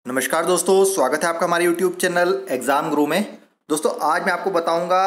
नमस्कार दोस्तों, स्वागत है आपका हमारे YouTube चैनल एग्ज़ाम गुरु में। दोस्तों आज मैं आपको बताऊंगा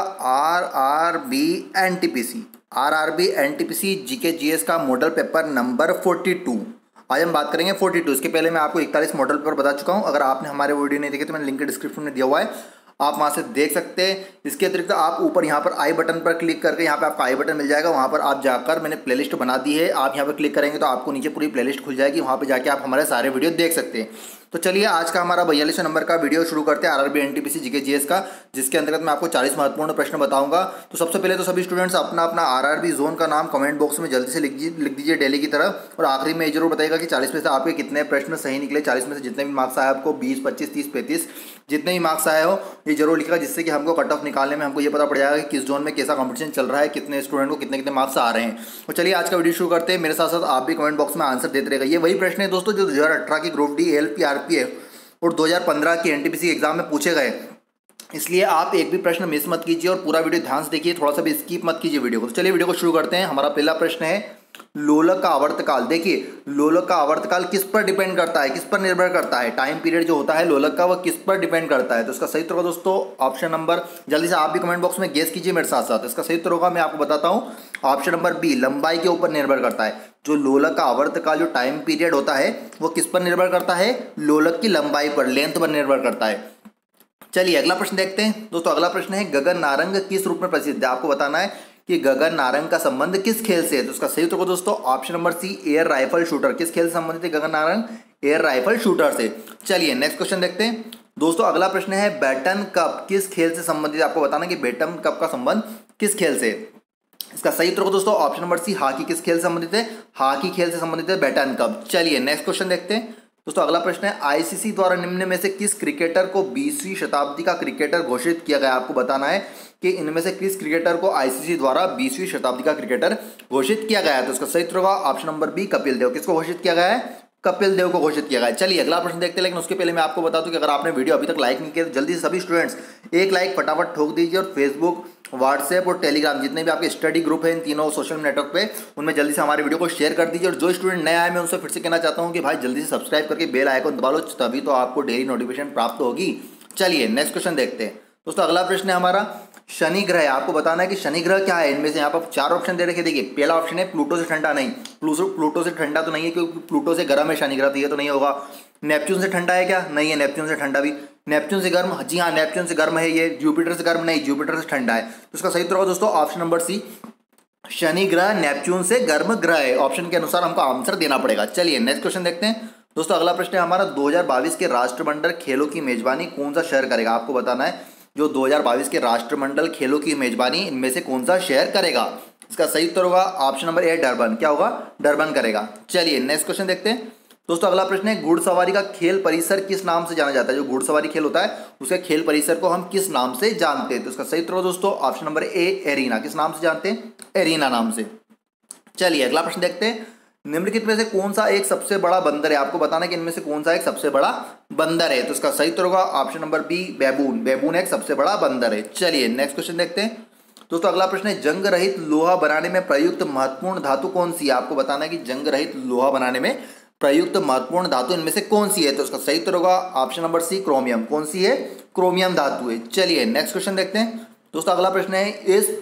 आरआरबी एनटीपीसी जीके जीएस का मॉडल पेपर नंबर 42। आज हम बात करेंगे 42। इसके पहले मैं आपको 41 मॉडल पेपर बता चुका हूं। अगर आपने हमारे वीडियो नहीं देखे तो मैंने लिंक डिस्क्रिप्शन में दिया हुआ है, आप वहां से देख सकते हैं। इसके अतिरिक्त आप ऊपर यहाँ पर आई बटन पर क्लिक करके यहाँ पे आपका आई बटन मिल जाएगा, वहाँ पर आप जाकर मैंने प्लेलिस्ट बना दी है। आप यहाँ पर क्लिक करेंगे तो आपको नीचे पूरी प्लेलिस्ट खुल जाएगी, वहाँ पे जाके आप हमारे सारे वीडियो देख सकते हैं। तो चलिए आज का हमारा 42 नंबर का वीडियो शुरू करते हैं आरआरबी एनटीपीसी जीके जीएस का, जिसके अंतर्गत मैं आपको 40 महत्वपूर्ण प्रश्न बताऊंगा। तो सबसे पहले तो सभी स्टूडेंट्स अपना अपना आरआरबी जोन का नाम कमेंट बॉक्स में जल्दी से लिख दीजिए डेली की तरह। और आखिरी में ये जरूर बताइएगा कि 40 में से आपके कितने प्रश्न सही निकले। 40 में से जितने भी मार्क्स आए आपको 20, 25, 30, 35 जितने भी मार्क्स आए हो ये जरूर लिखेगा, जिससे कि हमको कट ऑफ निकालने में हमको ये पता पड़ जाएगा कि किस जोन में कैसा कंपटीशन चल रहा है, कितने स्टूडेंट को कितने कितने मार्क्स आ रहे हैं। तो चलिए आज का वीडियो शुरू करते हैं। मेरे साथ साथ आप भी कमेंट बॉक्स में आंसर देते रहेगा। ये वही प्रश्न है दोस्तों जो 2018 की ग्रुप डी, एएलपी, आरपीएफ और 2015 की एनटीपीसी एग्जाम में पूछे गए, इसलिए आप एक भी प्रश्न मिस मत कीजिए और पूरा वीडियो ध्यान से देखिए, थोड़ा सा भी स्किप मत कीजिए वीडियो को। तो चलिए वीडियो को शुरू करते हैं। हमारा पहला प्रश्न है लोलक का आवर्तकाल। देखिए लोलक का आवर्तकाल किस पर डिपेंड करता है, किस पर निर्भर करता है। टाइम पीरियड जो होता है लोलक का, वह किस पर डिपेंड करता है। तो इसका सही उत्तर होगा दोस्तों ऑप्शन नंबर, जल्दी से आप भी कमेंट बॉक्स में गेस कीजिए मेरे साथ साथ। इसका सही उत्तर होगा, मैं आपको बताता हूँ, ऑप्शन नंबर बी, लंबाई के ऊपर निर्भर करता है। जो लोलक का आवर्तकाल जो टाइम पीरियड होता है वो किस पर निर्भर करता है, लोलक की लंबाई पर, लेंथ पर निर्भर करता है। चलिए अगला प्रश्न देखते हैं दोस्तों। अगला प्रश्न है गगन नारंग किस रूप में प्रसिद्ध है। आपको बताना है कि गगन नारंग का संबंध किस खेल से है। तो उसका सही उत्तर दोस्तों option number C, air rifle shooter. किस खेल से संबंधित है Gagan Narang, air rifle shooter से। चलिए नेक्स्ट क्वेश्चन देखते हैं दोस्तों। अगला प्रश्न है बैटन कप किस खेल से संबंधित। आपको बताना कि बैटन कप का संबंध किस खेल से। इसका सही उत्तर दोस्तों ऑप्शन नंबर सी, हॉकी। किस खेल से संबंधित है, हॉकी खेल से संबंधित है बैटन कप। चलिए नेक्स्ट क्वेश्चन देखते हैं दोस्तों। अगला प्रश्न है आईसीसी द्वारा निम्न में से किस क्रिकेटर को 20वीं शताब्दी का क्रिकेटर घोषित किया गया। आपको बताना है कि इनमें से किस क्रिकेटर को आईसीसी द्वारा 20वीं शताब्दी का क्रिकेटर घोषित किया गया है। तो इसका सही उत्तर होगा option number B, Kapil Dev. किसको घोषित किया गया है, कपिल देव को घोषित किया गया है। चलिए अगला प्रश्न देखते हैं, लेकिन उसके पहले मैं आपको बता दूं कि अगर आपने वीडियो अभी तक लाइक नहीं किया तो जल्दी से सभी स्टूडेंट्स एक लाइक फटाफट ठोक दीजिए। और फेसबुक, व्हाट्सएप और टेलीग्राम जितने भी आपके स्टडी ग्रुप हैं इन तीनों सोशल नेटवर्क पे, उनमें जल्दी से हमारे वीडियो को शेयर कर दीजिए। और जो स्टूडेंट नए आए मैं उनसे फिर से कहना चाहता हूँ कि भाई जल्दी से सब्सक्राइब करके बेल आइकन दबा लो, तभी तो आपको डेली नोटिफिकेशन प्राप्त होगी। चलिए नेक्स्ट क्वेश्चन देखते हैं दोस्तों। अगला प्रश्न है हमारा शनि ग्रह। आपको बताना है कि शनि ग्रह क्या है। इनमें से यहाँ पर 4 ऑप्शन दे रखे। देखिए पहला ऑप्शन है प्लूटो से ठंडा। नहीं, प्लूटो से ठंडा तो नहीं है क्योंकि प्लूटो से गर्म है शनि ग्रह, तो ये तो नहीं होगा। नेपच्यून से ठंडा है क्या, नहीं है। नेपच्यून से ठंडा भी, नेपच्यून से गर्म, जी हाँ नेपच्यून से गर्म है ये। जुपिटर से गर्म, नहीं, जुपिटर से ठंडा है। तो इसका सही उत्तर होगा दोस्तों ऑप्शन नंबर सी, शनि ग्रह नेपच्यून से गर्म ग्रह है। ऑप्शन के अनुसार हमको आंसर देना पड़ेगा। चलिए नेक्स्ट क्वेश्चन देखते हैं दोस्तों। अगला प्रश्न है हमारा 2022 के राष्ट्रमंडल खेलों की मेजबानी कौन सा शहर करेगा। आपको बताना है जो 2022 के राष्ट्रमंडल खेलों की मेजबानी इनमें से कौन सा शहर करेगा। इसका सही उत्तर होगा ऑप्शन नंबर ए, डरबन। क्या होगा, डरबन करेगा। चलिए नेक्स्ट क्वेश्चन देखते हैं दोस्तों। अगला प्रश्न है घुड़सवारी का खेल परिसर किस नाम से जाना जाता है। जो घुड़सवारी खेल होता है उसके खेल परिसर को हम किस नाम से जानते हैं। तो इसका सही उत्तर होगा दोस्तों ऑप्शन नंबर ए, एरीना। किस नाम से जानते हैं, एरीना नाम से। चलिए अगला प्रश्न देखते हैं निम्नलिखित में से कौन सा एक सबसे बड़ा बंदर है। आपको बताना है कि इनमें से कौन सा एक सबसे बड़ा बंदर है। तो इसका सही उत्तर होगा option number B, baboon. Baboon एक सबसे बड़ा बंदर है। चलिए नेक्स्ट क्वेश्चन देखते हैं दोस्तों। अगला प्रश्न है जंग रहित लोहा बनाने में प्रयुक्त महत्वपूर्ण धातु कौन सी है। आपको बताना है कि जंग रहित लोहा बनाने में प्रयुक्त महत्वपूर्ण धातु इनमें से कौन सी है। तो इसका सही उत्तर होगा ऑप्शन नंबर सी, क्रोमियम। कौन सी है, क्रोमियम धातु है। चलिए नेक्स्ट क्वेश्चन देखते हैं दोस्तों। अगला प्रश्न है इज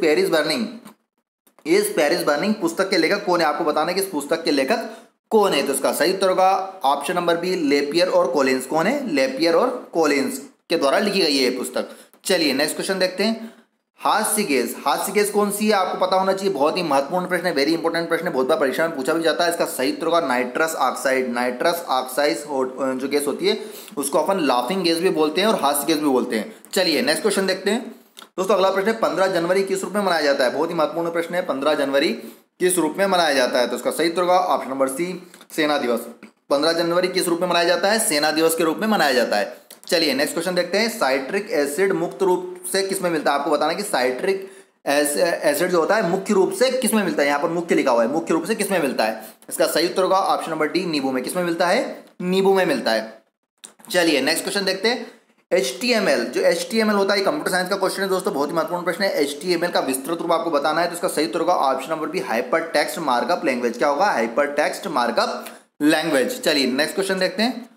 पेरिस बर्निंग पुस्तक के लेखक कौन है। आपको बताना है कि इस पुस्तक के लेखक कौन है। तो इसका सही उत्तर होगा ऑप्शन नंबर बी, लेपियर और कॉलिंस। कौन है, लेपियर और कॉलिंस के द्वारा लिखी गई है ये पुस्तक। चलिए नेक्स्ट क्वेश्चन देखते हैं हास्य गैस कौन सी है। आपको पता होना चाहिए, बहुत ही महत्वपूर्ण प्रश्न है, वेरी इंपॉर्टेंट प्रश्न है, बहुत बार परीक्षा में पूछा भी जाता है। इसका सही उत्तर होगा नाइट्रस ऑक्साइड। नाइट्रस ऑक्साइड जो गैस होती है उसको अपन लाफिंग गैस भी बोलते हैं और हास्य गैस भी बोलते हैं। चलिए नेक्स्ट क्वेश्चन देखते हैं दोस्तों। अगला प्रश्न है 15 जनवरी किस रूप में मनाया जाता है। बहुत ही महत्वपूर्ण प्रश्न है, 15 जनवरी किस रूप में मनाया जाता है। तो इसका सही उत्तर होगा ऑप्शन नंबर सी, सेना दिवस। 15 जनवरी किस रूप में मनाया जाता है, सेना दिवस के रूप में मनाया जाता है। चलिए नेक्स्ट क्वेश्चन देखते हैं साइट्रिक एसिड मुक्त रूप से किस में मिलता है। आपको बताना है कि साइट्रिक एसिड जो होता है मुख्य रूप से किस में मिलता है। यहाँ पर मुख्य लिखा हुआ है, मुख्य रूप से किस में मिलता है। इसका सही उत्तर होगा ऑप्शन नंबर डी, नींबू में। किस में मिलता है, नींबू में मिलता है। चलिए नेक्स्ट क्वेश्चन देखते हैं HTML। जो HTML होता है कंप्यूटर साइंस का क्वेश्चन है दोस्तों, बहुत ही महत्वपूर्ण प्रश्न है। HTML का विस्तृत रूप आपको बताना है। तो इसका सही उत्तर होगा option number B, hyper text markup language. क्या होगा, हाइपर टेक्स्ट मार्कअप लैंग्वेज। चलिए नेक्स्ट क्वेश्चन देखते हैं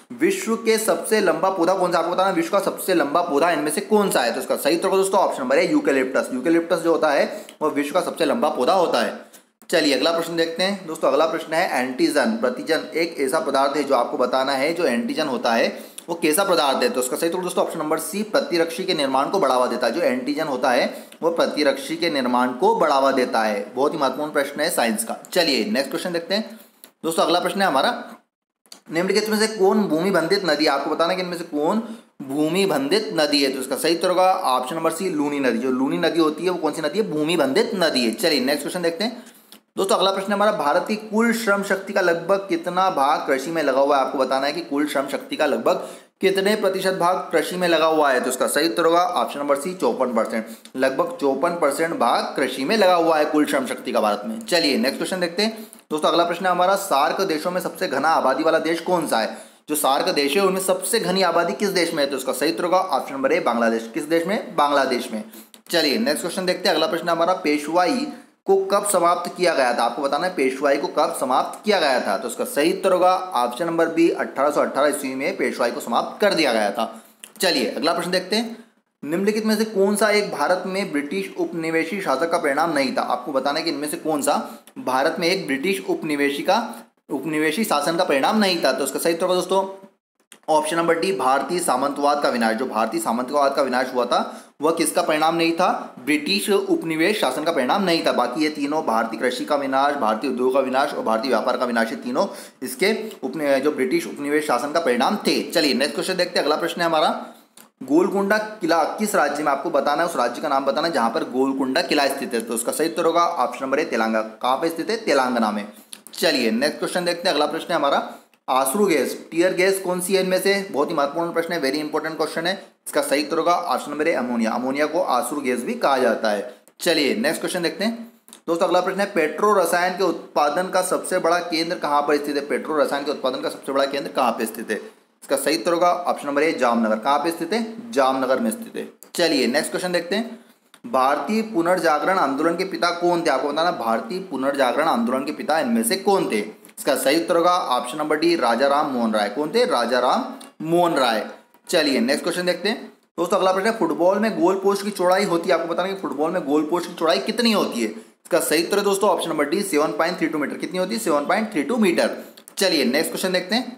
विश्व के सबसे लंबा पौधा कौन सा, आपको बताना विश्व का सबसे लंबा पौधा इनमें से कौन सा है। तो इसका सही उत्तर दोस्तों ऑप्शन नंबर है यूकेलिप्टस। यूकेलिप्टस जो होता है वो विश्व का सबसे लंबा पौधा होता है। चलिए अगला प्रश्न देखते हैं दोस्तों। अगला प्रश्न है एंटीजन, प्रतिजन एक ऐसा पदार्थ है जो आपको बताना है जो एंटीजन होता है वो कैसा पदार्थ है। तो उसका सही उत्तर दोस्तों ऑप्शन नंबर सी, प्रतिरक्षी के निर्माण को बढ़ावा देता है। जो एंटीजन होता है वो प्रतिरक्षी के निर्माण को बढ़ावा देता है। बहुत ही महत्वपूर्ण प्रश्न है साइंस का। चलिए नेक्स्ट क्वेश्चन देखते हैं दोस्तों। अगला प्रश्न है हमारा, निम्नलिखित में से कौन भूमि बंधित नदी, आपको बताना कि इनमें से कौन भूमि बंधित नदी है। तो इसका सही उत्तर होगा ऑप्शन नंबर सी, लूनी नदी। जो लूनी नदी होती है वो कौन सी नदी है, भूमि बंधित नदी है। चलिए नेक्स्ट क्वेश्चन देखते हैं दोस्तों। अगला प्रश्न हमारा, भारत की कुल श्रम शक्ति का लगभग कितना भाग कृषि में लगा हुआ है। आपको बताना है कि कुल श्रम शक्ति का लगभग कितने प्रतिशत भाग कृषि में लगा हुआ है। तो इसका सही उत्तर होगा ऑप्शन नंबर सी, 54%। लगभग 54% भाग कृषि में लगा हुआ है कुल श्रम शक्ति का भारत में। चलिए नेक्स्ट क्वेश्चन देखते हैं दोस्तों। अगला प्रश्न है हमारा, सार्क देशों में सबसे घना आबादी वाला देश कौन सा है। जो सार्क देश है उनमें सबसे घनी आबादी किस देश में है। तो इसका सही उत्तर होगा ऑप्शन नंबर ए, बांग्लादेश। किस देश में, बांग्लादेश में। चलिए नेक्स्ट क्वेश्चन देखते हैं। अगला प्रश्न हमारा, पेशवाई को कब समाप्त किया गया था। आपको बताना है पेशवाई को कब समाप्त किया गया था। तो उसका सही उत्तर होगा ऑप्शन नंबर बी, 1818 ईस्वी में पेशवाई को समाप्त कर दिया गया था। चलिए अगला प्रश्न देखते हैं। निम्नलिखित में से कौन सा एक भारत में ब्रिटिश उपनिवेशी शासक का परिणाम नहीं था। आपको बताना है कि इनमें से कौन सा भारत में एक ब्रिटिश उपनिवेशी शासन का परिणाम नहीं था। तो उसका सही उत्तर होगा दोस्तों ऑप्शन नंबर डी, भारतीय सामंतवाद का विनाश। जो भारतीय सामंतवाद का विनाश हुआ था वह किसका परिणाम नहीं था, ब्रिटिश उपनिवेश शासन का परिणाम नहीं था। बाकी ये तीनों, भारतीय कृषि का विनाश, भारतीय उद्योग का विनाश और भारतीय व्यापार का विनाश, ये तीनों इसके जो ब्रिटिश उपनिवेश शासन का परिणाम थे। चलिए नेक्स्ट क्वेश्चन देखते हैं। अगला प्रश्न है हमारा, गोलकुंडा किला किस राज्य में, आपको बताना है उस राज्य का नाम बताना है जहां पर गोलकुंडा किला स्थित है। तो उसका सही उत्तर होगा ऑप्शन नंबर ए, तेलंगाना। कहां पे स्थित है, तेलंगाना में। चलिए नेक्स्ट क्वेश्चन देखते हैं। अगला प्रश्न है हमारा, आंसू गैस, टीयर गैस कौन सी है इनमें से। बहुत ही महत्वपूर्ण प्रश्न है, वेरी इंपॉर्टेंट क्वेश्चन है। इसका सही उत्तर होगा option number A, ammonia. Ammonia को आंसू गैस भी कहा जाता है। चलिए नेक्स्ट क्वेश्चन देखते हैं दोस्तों। अगला प्रश्न है, पेट्रो रसायन के उत्पादन का सबसे बड़ा केंद्र कहाँ पर स्थित है। पेट्रो रसायन के उत्पादन का सबसे बड़ा केंद्र कहाँ पे स्थित है। इसका सही उत्तर होगा ऑप्शन नंबर ए, जामनगर। कहाँ पे स्थित है, जामनगर में स्थित है। चलिए नेक्स्ट क्वेश्चन देखते हैं। भारतीय पुनर्जागरण आंदोलन के पिता कौन थे। आपको बताना भारतीय पुनर्जागरण आंदोलन के पिता इनमें से कौन थे। इसका सही उत्तर होगा option number D, Raja Ram Mohan Roy. कौन थे, राजा राम मोहन राय। चलिए नेक्स्ट क्वेश्चन देखते हैं दोस्तों। अगला प्रश्न है, फुटबॉल में गोल पोस्ट की चौड़ाई होती है। आपको बताना कि फुटबॉल में गोल पोस्ट की चौड़ाई कितनी होती है। इसका सही उत्तर है दोस्तों ऑप्शन नंबर डी, 7.32 मीटर। कितनी होती है, 7.32 मीटर। चलिए नेक्स्ट क्वेश्चन देखते हैं।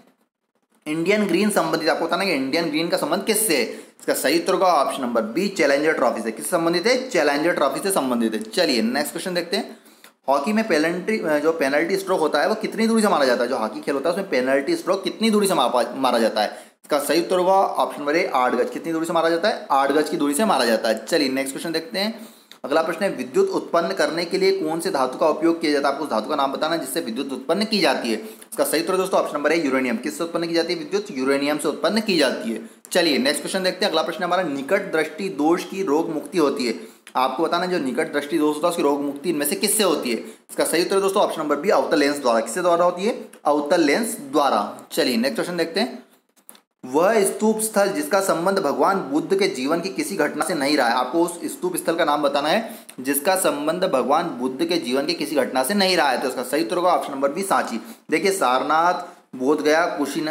इंडियन ग्रीन संबंधित, आपको बताना कि इंडियन ग्रीन का संबंध किससे है। इसका सही उत्तर होगा option number B, Challenger trophy से। किससे संबंधित है, चैलेंजर ट्रॉफी से संबंधित है। चलिए नेक्स्ट क्वेश्चन देखते हैं। हॉकी में पेनल्टी स्ट्रोक होता है वो कितनी दूरी से मारा जाता है। जो हॉकी खेल होता है उसमें पेनल्टी स्ट्रोक कितनी दूरी से मारा जाता है। इसका सही उत्तर होगा ऑप्शन नंबर ए, 8 गज। कितनी दूरी से मारा जाता है, 8 गज की दूरी से मारा जाता है। चलिए नेक्स्ट क्वेश्चन देखते हैं। अगला प्रश्न है, विद्युत उत्पन्न करने के लिए कौन से धातु का उपयोग किया जाता है। आपको उस धातु का नाम बताना जिससे विद्युत उत्पन्न की जाती है। इसका सही उत्तर दोस्तों ऑप्शन नंबर है यूरेनियम। किससे उत्पन्न की जाती है, विद्युत यूरेनियम से उत्पन्न की जाती है। चलिए नेक्स्ट क्वेश्चन देखते हैं। अगला प्रश्न हमारा, निकट दृष्टि दोष की रोग मुक्ति होती है। आपको बताना जो निकट दृष्टि दोष होता है उसकी रोग मुक्ति इनमें से किससे होती है। इसका सही उत्तर दोस्तों ऑप्शन नंबर बी, अवतल लेंस द्वारा। किससे द्वारा होती है, अवतल लेंस द्वारा। चलिए नेक्स्ट क्वेश्चन देखते हैं। वह स्तूप स्थल जिसका संबंध भगवान बुद्ध के जीवन की किसी घटना से नहीं रहा है। आपको उस स्तूप स्थल का नाम बताना है जिसका संबंध भगवान बुद्ध के जीवन की किसी घटना से नहीं रहा है। तो इसका सही उत्तर होगा ऑप्शन नंबर बी, सांची। देखिए सारनाथ, बोधगया,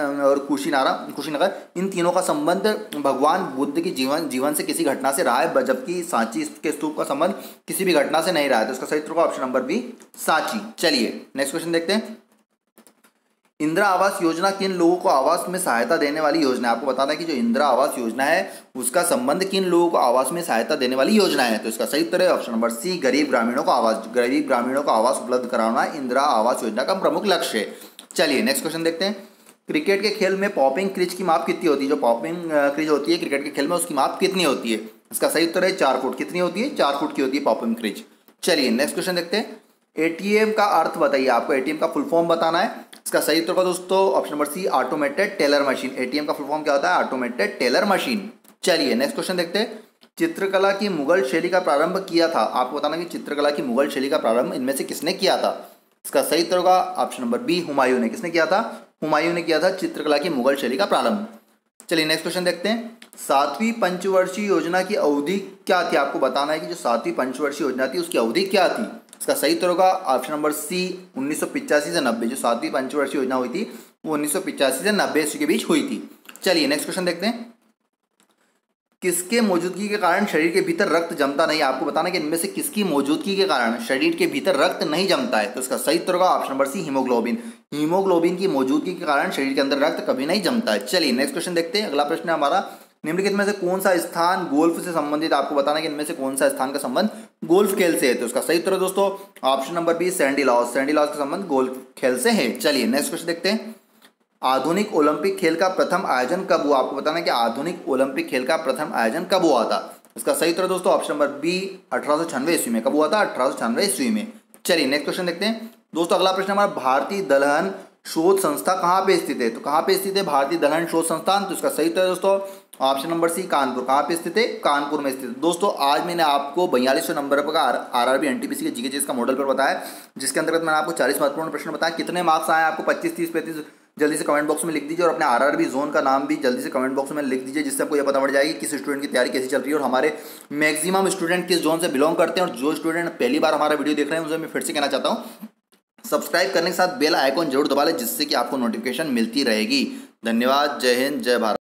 कुशीनगर, इन तीनों का संबंध भगवान बुद्ध की जीवन से किसी घटना से रहा है, जबकि सांची के स्तूप का संबंध किसी भी घटना से नहीं रहा है। तो इसका सही उत्तर होगा ऑप्शन नंबर बी, सांची। चलिए नेक्स्ट क्वेश्चन देखते हैं। इंदिरा आवास योजना किन लोगों को आवास में सहायता देने वाली योजना है। आपको बताना है कि जो इंदिरा आवास योजना है उसका संबंध किन लोगों को आवास में सहायता देने वाली योजना है। तो इसका सही उत्तर है ऑप्शन नंबर सी, गरीब ग्रामीणों को आवास। गरीब ग्रामीणों को आवास उपलब्ध कराना इंदिरा आवास योजना का प्रमुख लक्ष्य है। चलिए नेक्स्ट क्वेश्चन देखते हैं। क्रिकेट के खेल में पॉपिंग क्रिच की माप कितनी होती है। जो पॉपिंग क्रिच होती है क्रिकेट के खेल में उसकी माप कितनी होती है। इसका सही उत्तर है 4 फुट। कितनी होती है, 4 फुट की होती है पॉपिंग क्रिच। चलिए नेक्स्ट क्वेश्चन देखते हैं। एटीएम का अर्थ बताइए। आपको एटीएम का फुल फॉर्म बताना है। इसका सही उत्तर होगा दोस्तों option number C, automated teller machine. ATM का फुल फॉर्म क्या होता है, ऑटोमेटेड टेलर मशीन। चलिए नेक्स्ट क्वेश्चन देखते हैं। चित्रकला की मुगल शैली का प्रारंभ किया था। आपको बताना कि चित्रकला की मुगल शैली का प्रारंभ इनमें से किसने किया था। इसका सही उत्तर होगा ऑप्शन नंबर बी, हुमायूं ने। किसने किया था, हुमायूं ने किया था चित्रकला की मुगल शैली का प्रारंभ। चलिए नेक्स्ट क्वेश्चन देखते हैं। 7वीं पंचवर्षीय योजना की अवधि क्या थी। आपको बताना है कि जो 7वीं पंचवर्षीय योजना थी उसकी अवधि क्या थी। इसका सही उत्तर होगा ऑप्शन नंबर सी, 1985 से 90। जो 7वीं पंचवर्षीय योजना हुई थी वो 1985 से 90 ईस्वी के बीच हुई थी। चलिए नेक्स्ट क्वेश्चन देखते हैं। किसके मौजूदगी के कारण शरीर के भीतर रक्त जमता नहीं? आपको बताना कि इनमें से किसकी मौजूदगी के कारण शरीर के भीतर रक्त नहीं जमता है। तो इसका सही उत्तर होगा option number C, haemoglobin. Haemoglobin की मौजूदगी के कारण शरीर के अंदर रक्त कभी नहीं जमता है। चलिए नेक्स्ट क्वेश्चन देखते हैं। अगला प्रश्न है हमारा, निम्नलिखित में से कौन सा स्थान गोल्फ से संबंधित? आपको बताना कि इनमें से कौन सा स्थान का संबंध गोल्फ खेल से है। तो इसका सही उत्तर है दोस्तों option number B, Sandy Lodge. Sandy Lodge का संबंध गोल्फ खेल से है। चलिए नेक्स्ट क्वेश्चन देखते हैं। आधुनिक ओलंपिक खेल का प्रथम आयोजन कब हुआ? आपको बताना है कि आधुनिक ओलंपिक खेल का प्रथम आयोजन कब हुआ था। इसका सही उत्तर दोस्तों ऑप्शन नंबर बी, 1896 ईस्वी में। कब हुआ था? 1896 ईस्वी में। चलिए नेक्स्ट क्वेश्चन देखते हैं दोस्तों। अगला प्रश्न हमारा, भारतीय दलहन शोध संस्था कहाँ पे स्थित है? तो कहाँ पे स्थित है भारतीय दलहन शोध संस्थान? तो इसका सही उत्तर है दोस्तों ऑप्शन नंबर सी, कानपुर। कहाँ पे स्थित है? कानपुर में स्थित है। दोस्तों आज मैंने आपको 4200 नंबर का आरआरबी एनटीपीसी के जीके का मॉडल पर बताया, जिसके अंतर्गत मैंने आपको 40 महत्वपूर्ण प्रश्न बताया। कितने मार्क्स आए आपको? 25, 30, 35? जल्दी से कमेंट बॉक्स में लिख दीजिए और अपने आरआरबी जोन का नाम भी जल्दी से कमेंट बॉक्स में लिख दीजिए, जिससे आपको यह पता पड़ जाएगी किस स्टूडेंट की तैयारी कैसी चल रही है और हमारे मैक्सिमम स्टूडेंट किस जोन से बिलोंग करते हैं। और जो स्टूडेंट पहली बार हमारा वीडियो देख रहे हैं उसे मैं फिर से कहना चाहता हूँ, सब्सक्राइब करने के साथ बेल आइकॉन जरूर दबा लें, जिससे कि आपको नोटिफिकेशन मिलती रहेगी। धन्यवाद। जय हिंद, जय भारत।